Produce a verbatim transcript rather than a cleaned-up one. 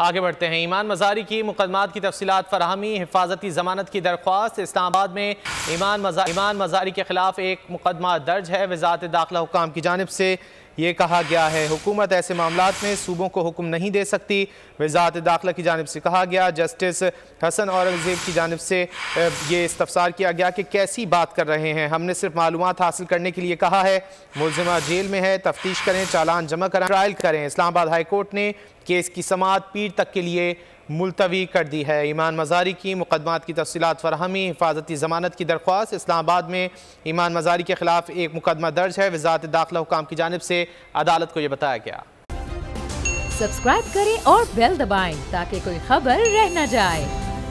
आगे बढ़ते हैं। ईमान मज़ारी की मुकदमात की तफसीलात फराहमी, हिफाजती जमानत की दरख्वास्त। इस्लामाबाद में ईमान मज़ा ईमान मज़ारी के खिलाफ एक मुकदमा दर्ज है। वज़ारत दाखिला हुक्काम की जानिब से ये कहा गया है, हुकूमत ऐसे मामलात में सूबों को हुक्म नहीं दे सकती। वज़ारत दाखिला की जानिब से कहा गया, जस्टिस हसन औरंगज़ेब की जानिब से ये इस्तफसार किया गया कि कैसी बात कर रहे हैं, हमने सिर्फ मालूमात हासिल करने के लिए कहा है। मुलजिमा जेल में है, तफ्तीश करें, चालान जमा करें, ट्रायल करें। इस्लामाबाद हाई कोर्ट ने केस की समाअत पीर तक के लिए मुलतवी कर दी है। ईमान मज़ारी की मुकदमात की तफसीलात फराहमी, हिफाजती ज़मानत की दरख्वास्त। इस्लामाबाद में ईमान मज़ारी के खिलाफ एक मुकदमा दर्ज है। वज़ारत दाखिला हुक्काम की जानिब से अदालत को यह बताया गया। सब्सक्राइब करें और बेल दबाएं ताकि कोई खबर रह न जाए।